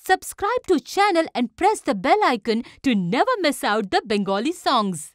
Subscribe to channel and press the bell icon to never miss out the Bengali songs.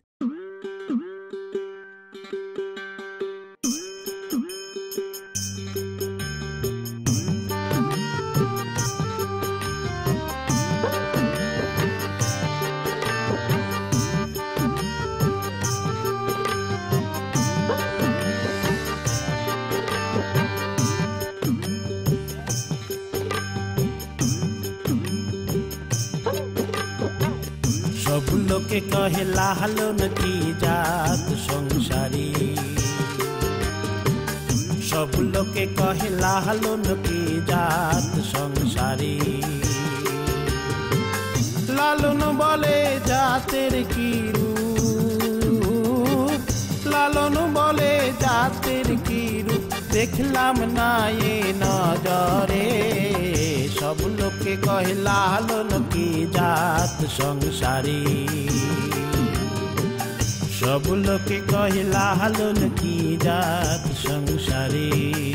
सब लोके कहे लालन की जात संसारी, सब लोके कहे लालन की जात संसारी। लालन बोले जातेर की रूप, लालन बोले जातेर की रूप, देखलाम ना ये नजरे। सब लोके कहे लालन की जात संसारी, सब लोके कहे लालन की जात संसारी।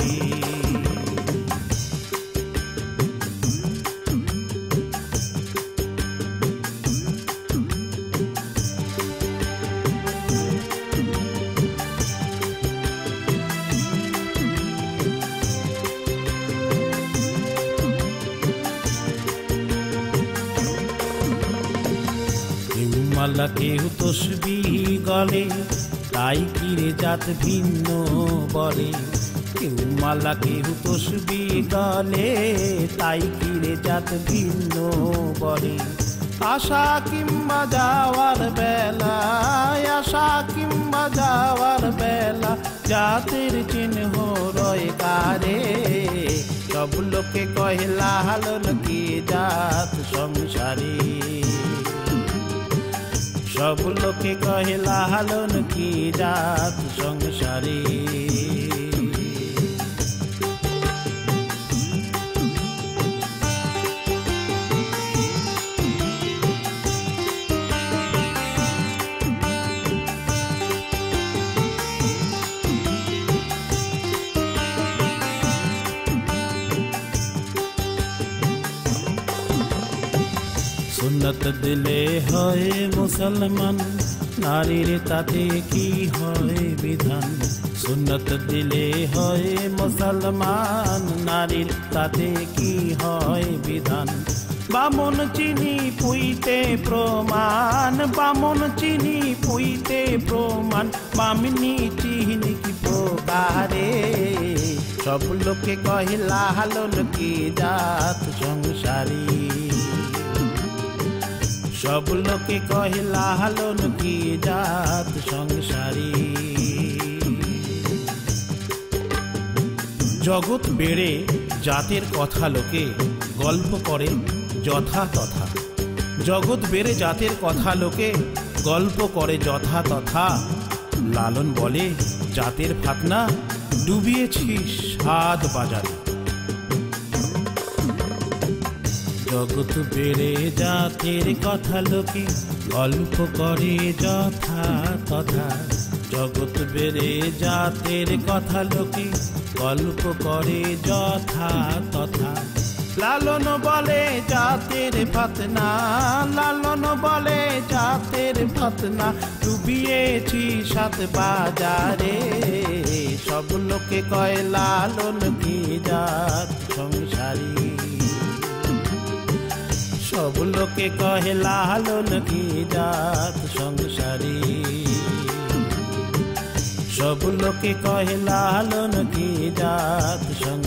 মালা কেউ তসবিহ গলে, তাই কিরে জাত ভিন্ন বলে। কেউ মালা কেউ তসবিহ গলে, তাই কিরে জাত ভিন্ন বলে। আশা কিংবা যাওয়ার বেলা, আশা কিংবা যাওয়ার বেলা, জাতের চিহ্ন রয় কারে। সব লোকে কহে লালন কি জাত সংসারী, सब लोके कहे लालन की जात संसारी। सुन्नत दिले হয় मुसलमान, नारीर ताते की হয় বিধান। सुन्नत दिले হয় मुसलमान, नारीर ताते की হয় বিধান। বামন চিনি পুইতে প্রমাণ, বামন চিনি পুইতে প্রমাণ, বামিনী চিনি কি প্রকারে। সব লোকে কহে লালন কি জাত সংসারী, सब लोके कहे लालन की जात संसारी। जगत बेड़े जातेर कथा लोके गल्प करे यथा तथा, जगत बेड़े जातेर कथा लोके गल्प करे यथा तथा। लालन बोले जातेर फातना डुबिয়েছিস সাত বাজারে। जगत बेड़े जातेर कथा लोके गल्प करे यथा तथा, जगत बेड़े जातेर कथा लोके गल्प करे यथा तथा। लालन बोले जातेर फातना, लालन बोले जातेर फातना, डुबिয়েছি सात बाजारे। सब लोके कहे लालन की जात संसारी, सब लोके कहे लालन की जात संसारी, सब लोके कहे लालन की जात संसारी।